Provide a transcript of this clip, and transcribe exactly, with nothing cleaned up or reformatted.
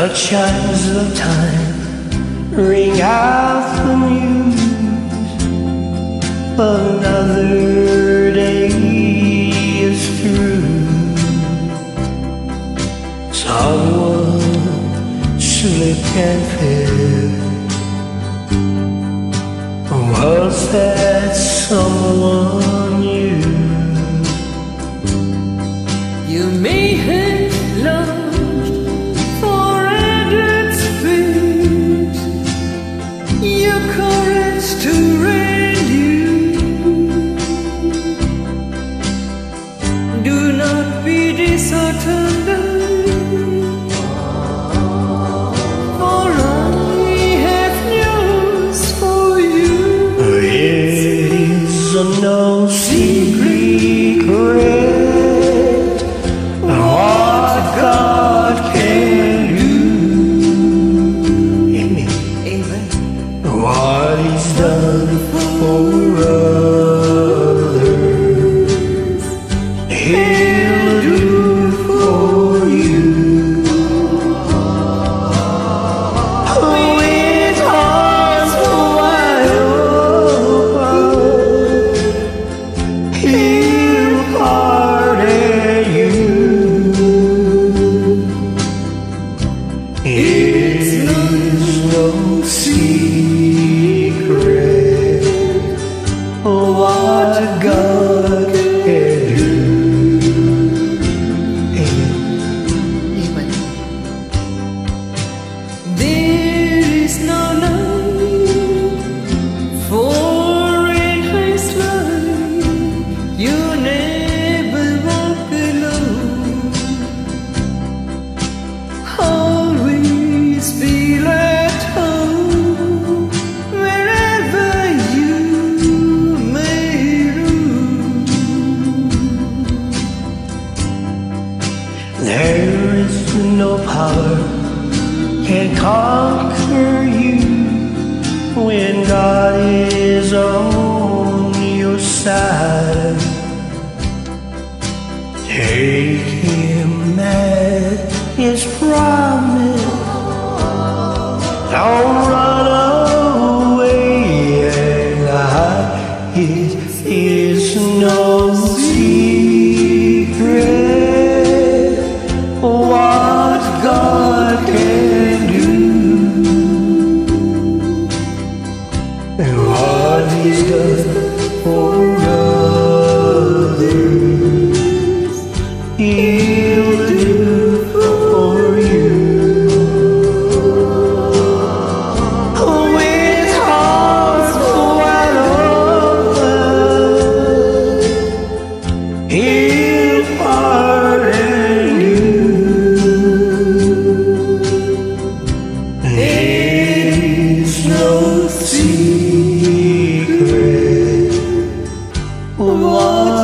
chimes of time ring out the news. Another day is through. Someone slipped and fell. Was that someone you? You may have loved for endless space, your courage to rend you. Do not be disheartened, for I have news for you. It is no secret what God can do. Amen. Amen. What He's done for others, He'll do for you. With arms wide open, He'll pardon you. It's no secret what God can do. Amen. Amen. There is no night, for in His light you never walk alone. Always feel at home wherever you may roam. There is no power can conquer you when God is on your side. Take Him at His promise. Don't run away and hide. It is no secret what God can do, and what He's done for others, He'll do for you. With arms wide open, He'll pardon you. It's no secret what